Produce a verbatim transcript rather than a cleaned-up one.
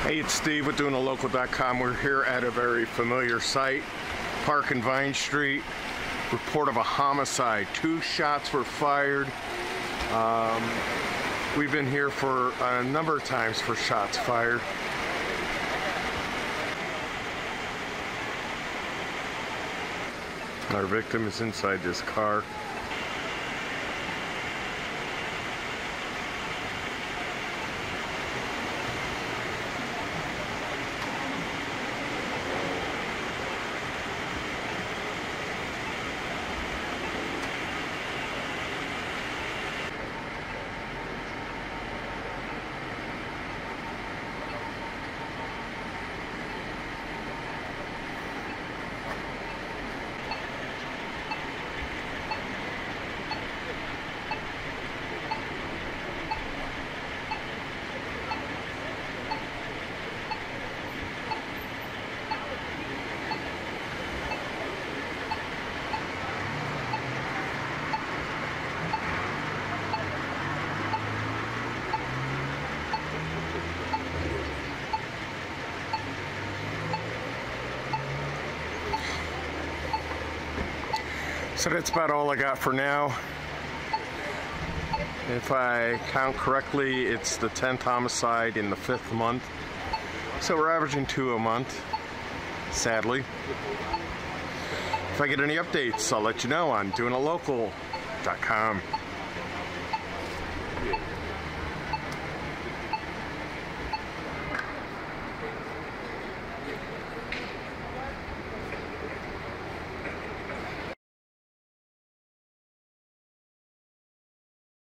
Hey, it's Steve with doing a local dot com. We're here at a very familiar site, Park and Vine Street. Report of a homicide. Two shots were fired. Um, we've been here for a number of times for shots fired. Our victim is inside this car. So that's about all I got for now. If I count correctly, it's the tenth homicide in the fifth month. So we're averaging two a month, sadly. If I get any updates, I'll let you know on doing a local dot com.